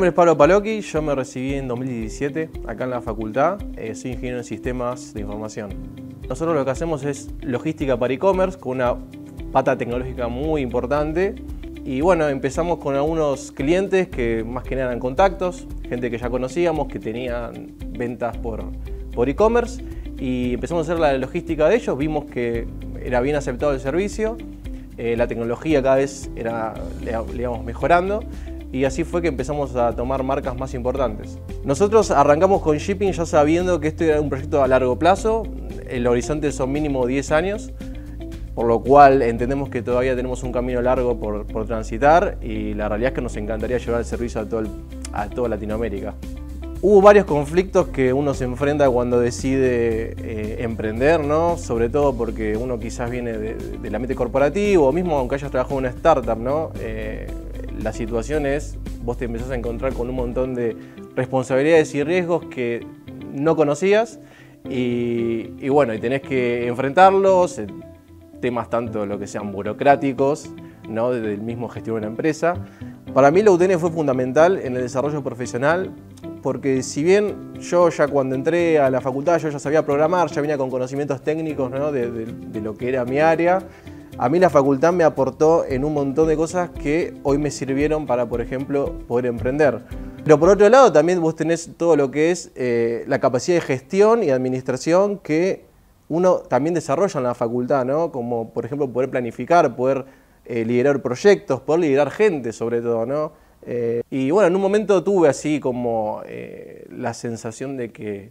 nombre es Pablo Palocchi, yo me recibí en 2017 acá en la facultad, soy ingeniero en sistemas de información. Nosotros lo que hacemos es logística para e-commerce con una pata tecnológica muy importante y bueno, empezamos con algunos clientes que más que nada eran contactos, gente que ya conocíamos, que tenían ventas por e-commerce y empezamos a hacer la logística de ellos, vimos que era bien aceptado el servicio, la tecnología cada vez le íbamos mejorando. Y así fue que empezamos a tomar marcas más importantes. Nosotros arrancamos con Shipping ya sabiendo que esto era un proyecto a largo plazo, el horizonte son mínimo 10 años, por lo cual entendemos que todavía tenemos un camino largo por transitar y la realidad es que nos encantaría llevar el servicio a toda Latinoamérica. Hubo varios conflictos que uno se enfrenta cuando decide emprender, ¿no? Sobre todo porque uno quizás viene del ambiente corporativo o mismo aunque hayas trabajado en una startup, ¿no? La situación es, vos te empezás a encontrar con un montón de responsabilidades y riesgos que no conocías y bueno, y tenés que enfrentarlos, temas tanto lo que sean burocráticos, ¿no? Del mismo gestión de una empresa. Para mí la UTN fue fundamental en el desarrollo profesional porque si bien yo ya cuando entré a la facultad yo ya sabía programar, ya venía con conocimientos técnicos, ¿no? de lo que era mi área, a mí la facultad me aportó en un montón de cosas que hoy me sirvieron para, por ejemplo, poder emprender. Pero por otro lado también vos tenés todo lo que es la capacidad de gestión y administración que uno también desarrolla en la facultad, ¿no? Como por ejemplo poder planificar, poder liderar proyectos, poder liderar gente sobre todo, ¿no? Y bueno, en un momento tuve así como la sensación de que,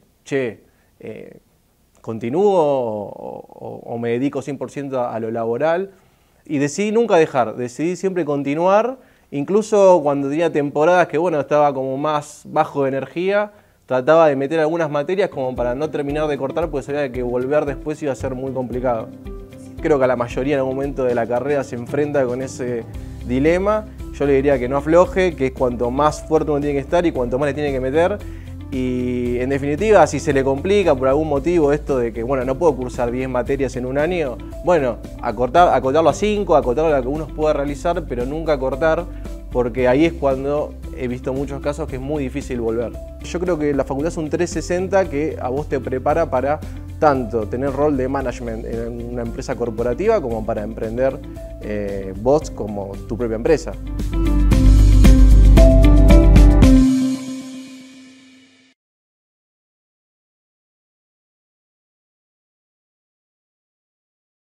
¿continúo o me dedico 100% a lo laboral? Y decidí nunca dejar, decidí siempre continuar, incluso cuando tenía temporadas que bueno, estaba como más bajo de energía, trataba de meter algunas materias como para no terminar de cortar porque sabía que volver después iba a ser muy complicado. Creo que a la mayoría en algún momento de la carrera se enfrenta con ese dilema. Yo le diría que no afloje, que es cuanto más fuerte uno tiene que estar y cuanto más le tiene que meter. Y en definitiva, si se le complica por algún motivo esto de que, bueno, no puedo cursar 10 materias en un año, bueno, acotarlo a 5, acotarlo a lo que uno pueda realizar, pero nunca cortar, porque ahí es cuando he visto muchos casos que es muy difícil volver. Yo creo que la facultad es un 360 que a vos te prepara para tanto tener rol de management en una empresa corporativa como para emprender vos como tu propia empresa.